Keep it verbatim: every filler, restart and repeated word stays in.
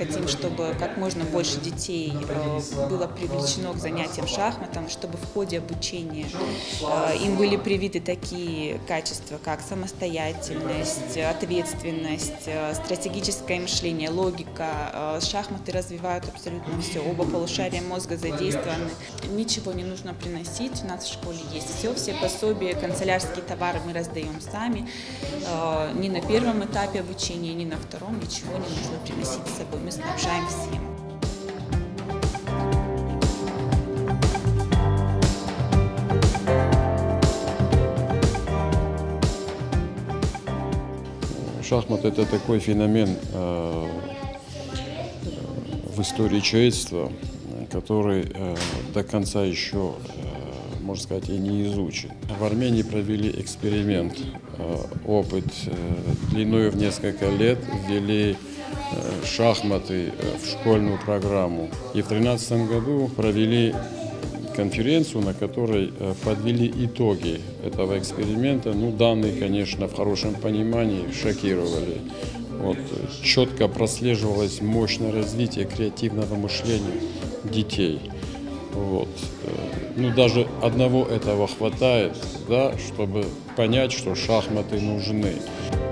хотим, чтобы как можно больше детей было привлечено к занятиям шахматом, чтобы в ходе обучения им были привиты такие качества, как самостоятельность, ответственность, стратегическое мышление, логика. Шахматы развивают абсолютно все, оба полушария мозга задействованы. Ничего не нужно приносить, у нас в школе есть все, все пособия, канцелярские товары мы раздаем сами. Ни на первом этапе обучения, ни на втором ничего не нужно приносить с собой, мы снабжаем всем. Шахмат – это такой феномен э, в истории человечества, который э, до конца еще, э, можно сказать, и не изучен. В Армении провели эксперимент, э, опыт э, длиной в несколько лет, ввели э, шахматы в школьную программу. И в две тысячи тринадцатом году провели конференцию, на которой подвели итоги этого эксперимента. Ну, данные, конечно, в хорошем понимании шокировали. Вот, четко прослеживалось мощное развитие креативного мышления детей. Вот. Ну, даже одного этого хватает, да, чтобы понять, что шахматы нужны.